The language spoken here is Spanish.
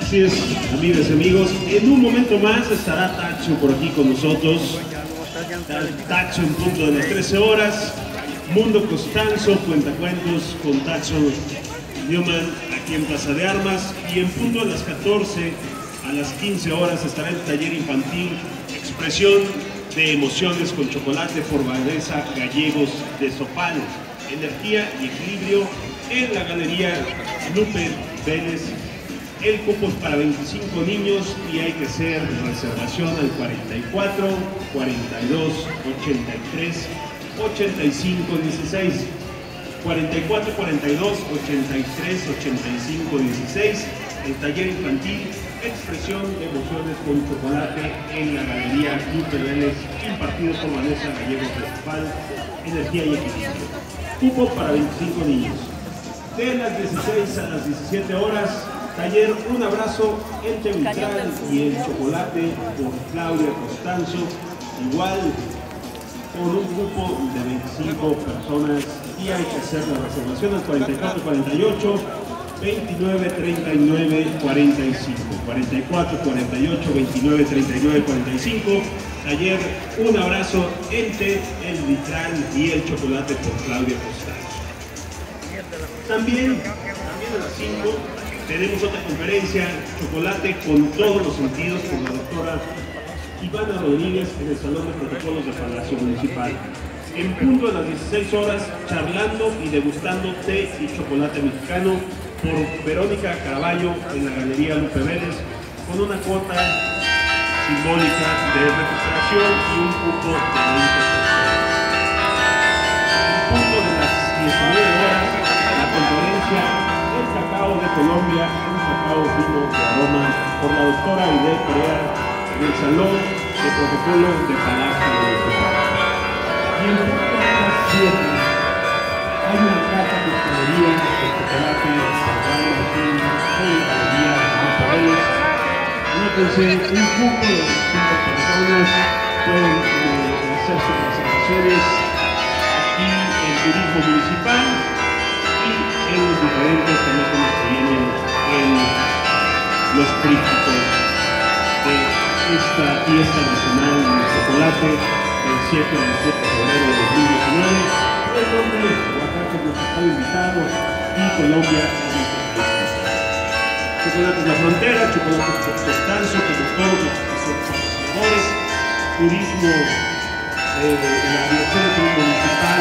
Así es, amigas y amigos, en un momento más estará Tacho por aquí con nosotros. Tacho en punto de las 13 horas. Mundo Costanzo, cuentacuentos con Tacho Newman aquí en Plaza de Armas. Y en punto a las 14, a las 15 horas estará el taller infantil Expresión de Emociones con Chocolate por Vanessa Gallegos de Sopal. Energía y equilibrio en la Galería Lupe Vélez. El cupo es para 25 niños y hay que hacer reservación al 44 42 83 85 16. 44 42 83 85 16. El taller infantil Expresión de Emociones con Chocolate en la Galería Lupe Vélez, impartido por Vanessa Gallegos de Sopal. Energía y equilibrio. Cupo para 25 niños. De las 16 a las 17 horas, taller Un Abrazo entre Vitral y el Chocolate por Claudia Costanzo, igual con un grupo de 25 personas y hay que hacer la reservación al 44 48 29 39 45. 44 48 29 39 45. Taller Un Abrazo entre el Vitral y el Chocolate por Claudia Costanzo. También a las 5 tenemos otra conferencia, Chocolate con todos los sentidos, por la doctora Ivana Rodríguez en el Salón de Protocolos de Palacio Municipal. En punto a las 16 horas, charlando y degustando té y chocolate mexicano por Verónica Caraballo en la Galería Lupe Vélez, con una cuota simbólica de recuperación y un cupo de 20%. En punto de las 19 horas, la conferencia El Cacao de Colombia, un cacao fino de aroma, por la doctora Aide Perea en el Salón de Protocolo de Palacio Municipal. Y en punto de las 7 hay una carta de hostelería de chocolate San Martín en la Galería Lupe Vélez. Anótense, un grupo de 5 personas pueden hacer sus presentaciones aquí en Turismo Municipal y en los diferentes teléfonos que vienen en los trípticos de esta fiesta nacional del chocolate del 7 al 7 de febrero de 2019, en donde Oaxaca nos está invitado y Colombia a nuestro país. Chocolates La Frontera, Chocolates Costanzo, como todos los patrocinadores, turismo, la Dirección de Turismo Municipal